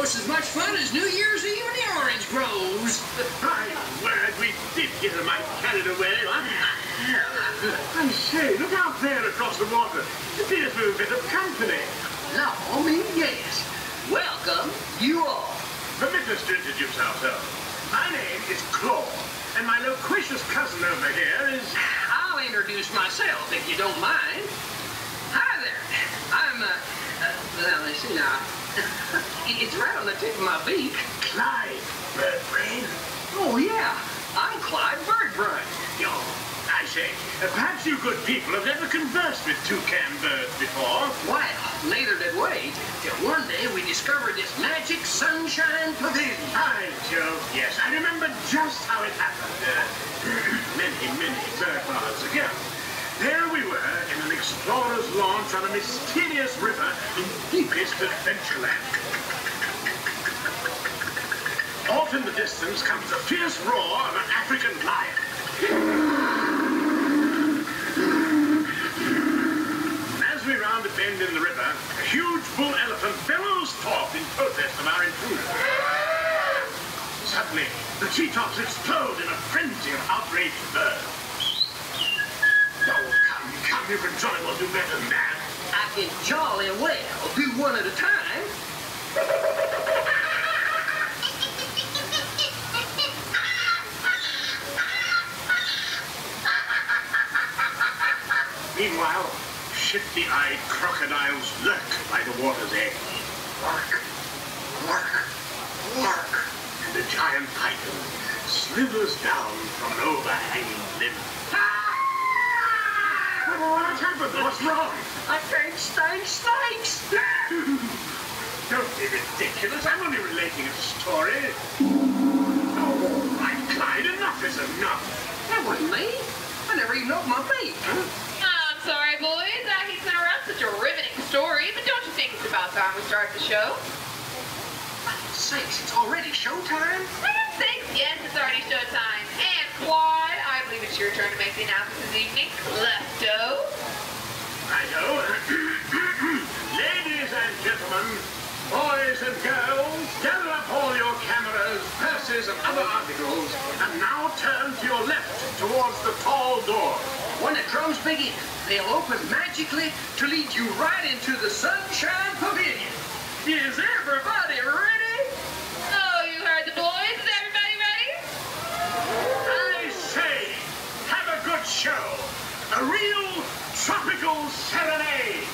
almost as much fun as New Year's Eve in the orange groves. My word, we did get a mite carried away. I say, look out there across the water. It appears we're a bit of company. No, I mean, yes. Welcome, you all. Permit us to introduce ourselves. My name is Claude, and my loquacious cousin over here is... I'll introduce myself, if you don't mind. Hi there. I'm, well, let's see now. It's right on the tip of my beak. Clyde Birdbrain. Oh, yeah. I'm Clyde Birdbrain. Oh, I say, perhaps you good people have never conversed with toucan birds before. Well, neither did we, till one day we discovered this magic sunshine pavilion. By Jove, yes, I remember just how it happened. Many bird baths ago. There we were in an explorer's launch on a mysterious river in deepest Adventureland. Off in the distance comes the fierce roar of an African lion. As we round a bend in the river, a huge bull elephant bellows forth in protest of our intrusion. Suddenly, the treetops explode in a frenzy of outraged birds. Oh, come, you can jolly well do better than that. I can jolly well do one at a time. Meanwhile, shifty-eyed crocodiles lurk by the water's edge. Lurk, lurk, lurk. And the giant python slithers down from an overhanging limb. What happened? What's wrong? I can't stand snakes. Don't be ridiculous. I'm only relating a story. Oh, all right, Clyde, enough is enough. That wasn't me. I never even opened my beak. I'm sorry, boys. I hate to interrupt such a riveting story, but don't you think it's about time we start the show? Sakes, it's already showtime? Thanks, yes, it's already showtime. And Claude, I believe it's your turn to make the announcement this evening. Lefto. Righto. Ladies and gentlemen, boys and girls, gather up all your cameras, purses, and other articles, and now turn to your left towards the tall door. When the drums begin, they'll open magically to lead you right into the Sunshine Pavilion. Is everybody ready? Oh, you heard the boys. Is everybody ready? I say, have a good show. A real tropical serenade.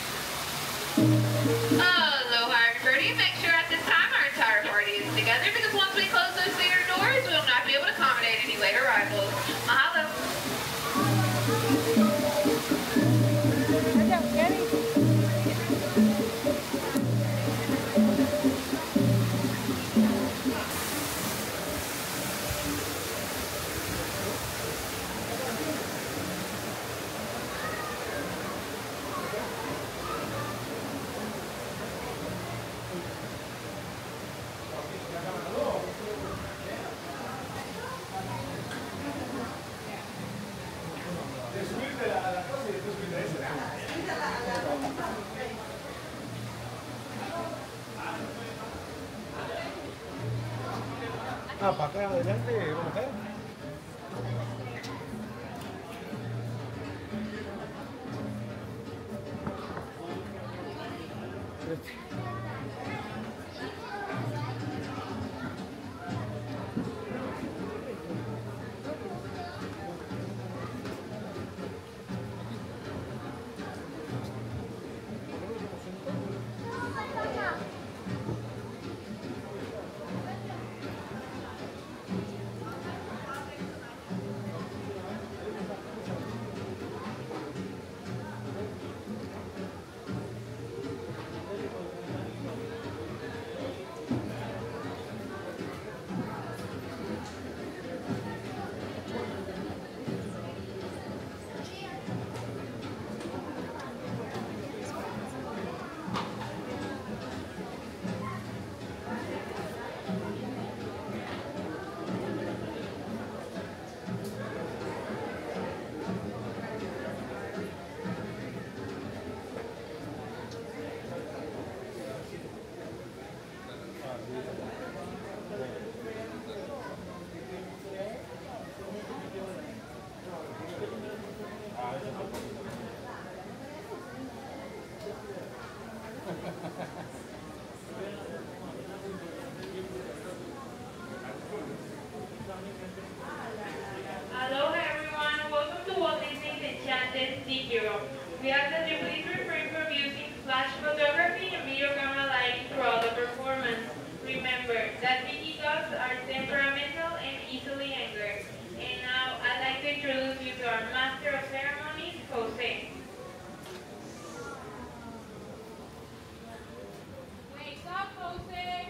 Aloha, everybody. Make sure at this time our entire party is together, because once we close those theater doors, we will not be able to accommodate any late arrivals. Mahalo. Ah, para acá adelante, vamos a ver. We ask that you please refrain from using flash photography and video camera lighting throughout the performance. Remember that tiki dogs are temperamental and easily angered. And now I'd like to introduce you to our Master of Ceremonies, Jose. Wake up, Jose!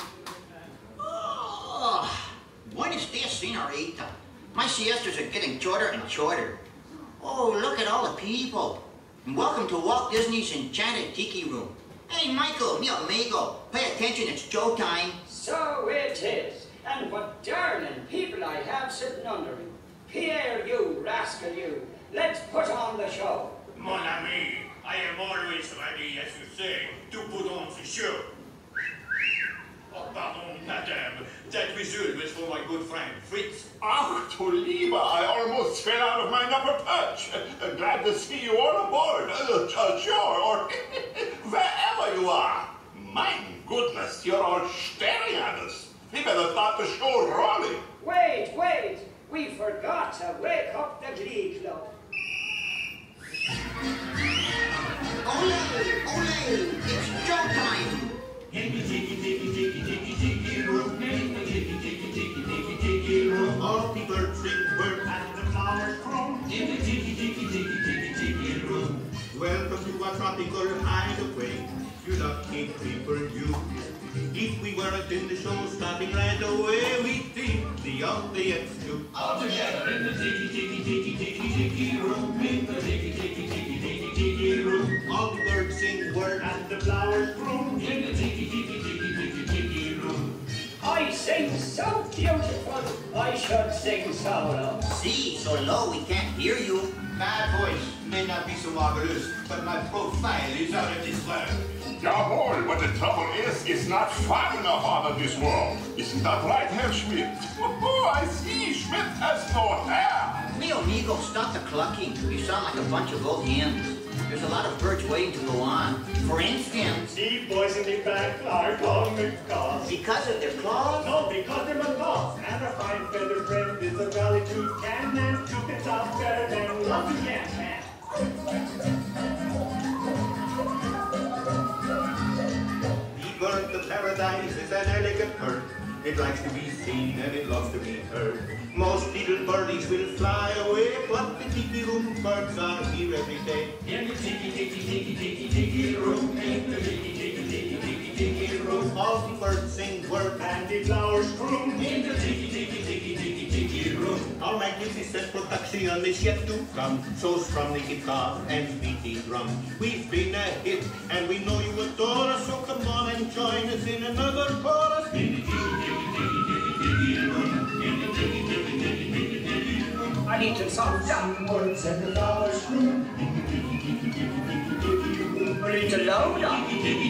Oh, buenos dias, señorita. My siestas are getting shorter and shorter. Oh, look at all the people. And welcome to Walt Disney's Enchanted Tiki room. Hey, Michael, mi amigo, pay attention, it's showtime. So it is. And what darling people I have sitting under me. Pierre, you rascal, you. Let's put on the show. Mon ami, I am always ready, as you say, to put on the show. Oh, pardon, madame. That whistle was for my good friend, Fritz. Ach, du Lieber, I almost fell out of my upper perch. Glad to see you all aboard. Sure, or wherever you are. My goodness, you're all staring at us. We better start the show rolling. Wait. We forgot to wake up the Glee Club. Ole, it's showtime. In the tiki room, in the tiki room, all the birds sing bird and the flowers grow. In the tiki room. Welcome to our tropical hideaway, you lucky creeper, you. If we weren't in the show, starting right away, we'd think the obvious too. All together in the tiki room, in the tiki room. All the birds sing word and the flowers bloom in the tiki room. I sing so beautiful, I should sing so low. See, so low we can't hear you. My voice may not be so marvelous, but my profile is out of this world. Jawohl, but the trouble is, it's not far enough out of this world. Isn't that right, Herr Schmidt? Oh, I see, Schmidt has no hair. Mi amigo, stop the clucking. You sound like a bunch of old hens. There's a lot of birds waiting to go on. For instance, The boys in the back are calling me cause. because of their claws. No, because they're macaws. And a fine feather friend is a valley tooth can and took it out better than love again, man. The bird of paradise is an elegant bird. It likes to be seen and it loves to be heard. Most little birdies will fly away, but the tiki room birds are here every day. In the tiki room, in the tiki room, all the birds sing word and the flowers croon. In the tiki room, our magnificent production is yet to come. So strum the guitar and beat the drum. We've been a hit and we know you adore us, so come on and join us in another chorus. In the tiki room, in the tiki room. I need to song down. Words and the flowers bloom. We need to load up.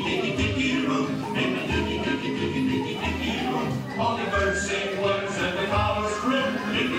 All the birds sing words and the flowers bloom.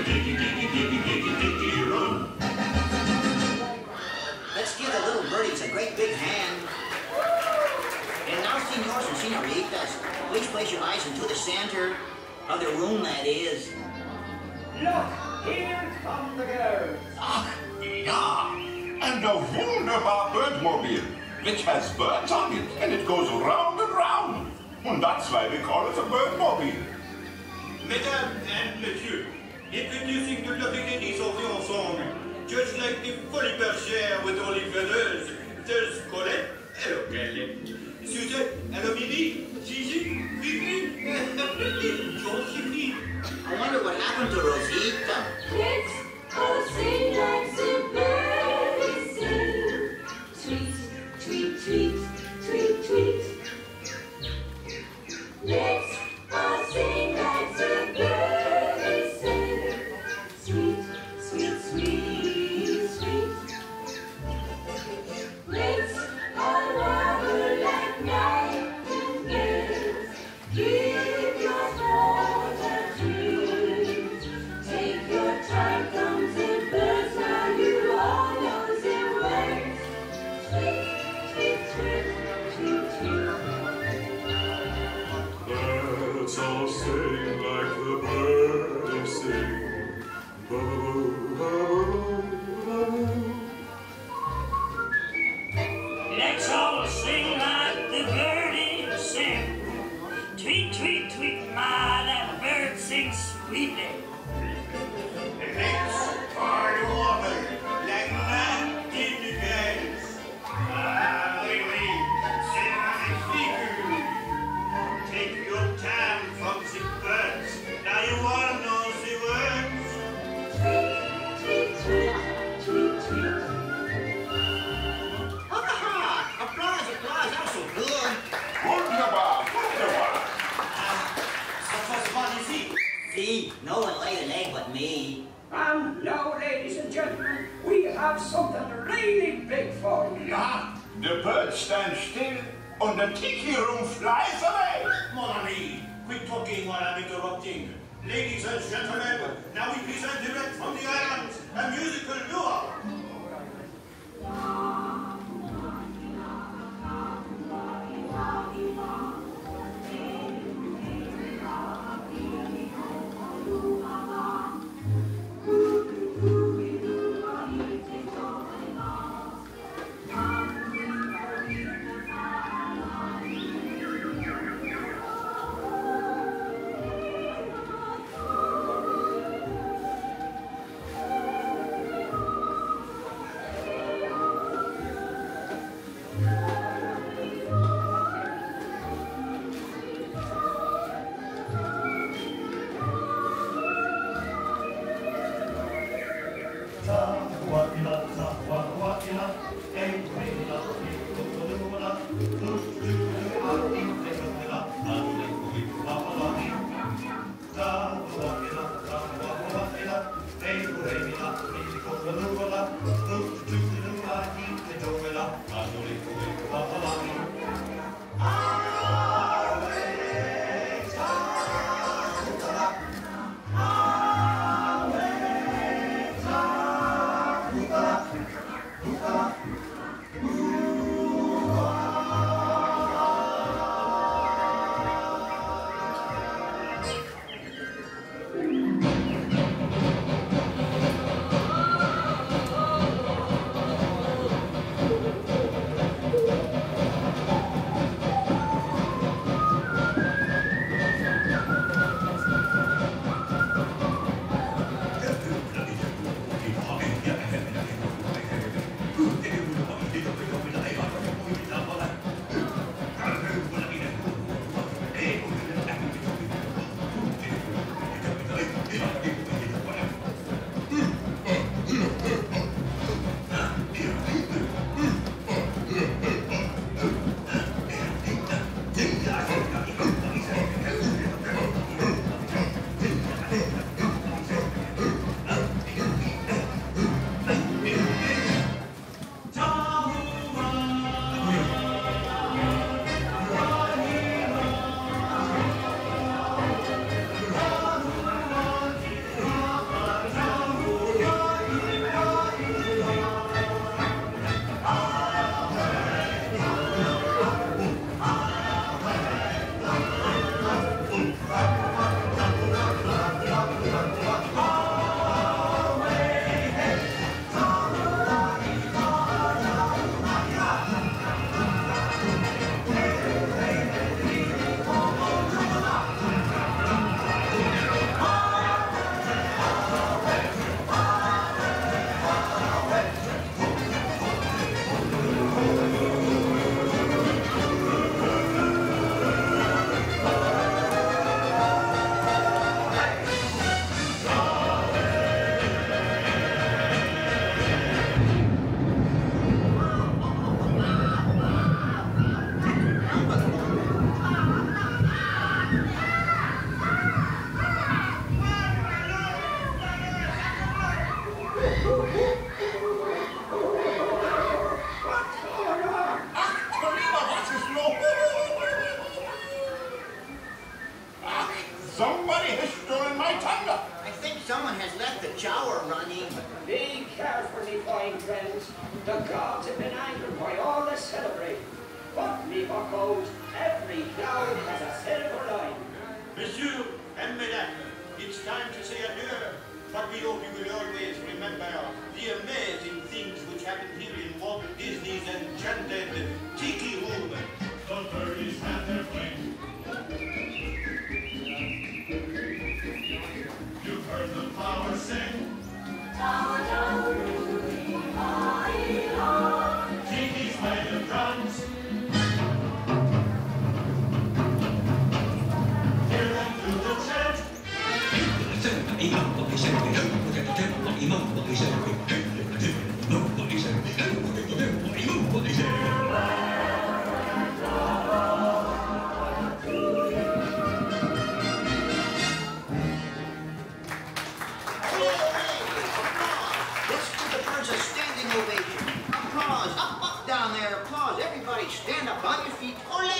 Let's give the little birdies a great big hand. And now, senors and senoritas, please place your eyes into the center of the room, that is. Look, here come the girls. Ach, ja. And a wunderbar birdmobile, which has birds on it, and it goes round and round. And that's why we call it a birdmobile. Mesdames and messieurs, introducing the lovely ladies of the ensemble. Just like the Folie Bergère with all the feathers, there's Colette, hello Colette, Suzette, hello Mimi, Gigi, Fifi, Josephine. I wonder what happened to Rosita. Let's all sing like the birds sing. Tweet, tweet, tweet, tweet, tweet. Let's all sing like the birds sing. Sweet, sweet, sweet, sweet. Let's all warble like nightingales. Give your heart a treat. Take your time, come the birds, now you all know the words. Tweet, tweet, tweet, tweet, tweet. Let's all sing like the birds sing. Ba-ba-boo, ba-ba-boo, ba-boo. Let's all sing like the birdies sing. Tweet, tweet, tweet, my, that bird sings sweetly. Let's party water like nightingales. Take your time from the birds. Now you all know the words. Tweet, tweet, tweet, tweet, tweet. Applause, applause, that was so good. Wunderbar, wunderbar. That was fun, you see. See, no one laid an egg but me. And now, ladies and gentlemen, we have something really big for you. Ja, the birds stand still and the tiki room flies away. Mon ami, quit talking while I'm interrupting. Ladies and gentlemen, now we present direct from the islands a musical duo. Somebody has stolen my tanga. I think someone has left the shower running. Be careful, me fine friends. The gods have been angered by all the celebrating. But, me buckos, every cloud has a silver line. Monsieur and Mesdames, it's time to say adieu. But we hope you will always remember the amazing things which happened here in Walt Disney's Enchanted Let's give the birds a standing ovation. Applause. Up down there. Applause. Everybody stand up on your feet. Ole!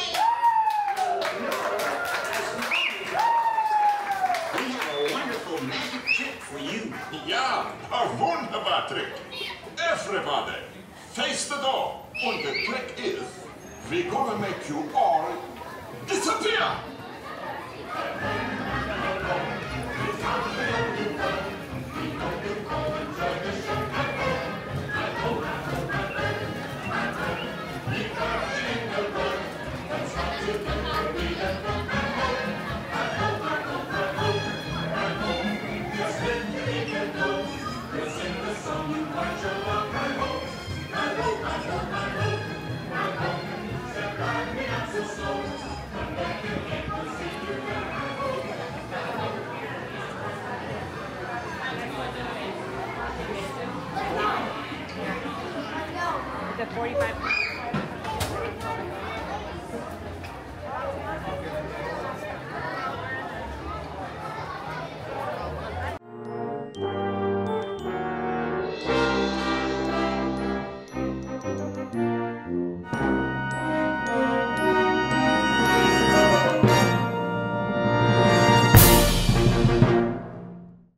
We have a wonderful magic trick for you. Ja, a wunderbar trick. Everybody, face the door. And the trick is, we're gonna make you all disappear. The 45.